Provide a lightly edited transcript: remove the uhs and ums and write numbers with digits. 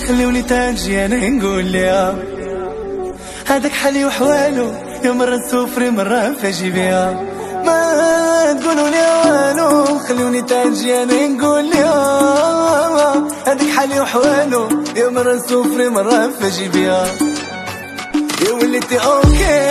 خلوني تاجي انا نقول ليها هذاك حالي وحوالو، يا مرة تسوفري مرة فاجي بيها. ما تقولوا لي والو، خلوني تاجي انا نقول ليها هذاك حالي وحوالو، يا مرة تسوفري مرة فاجي بيها. يا وليتي اوكي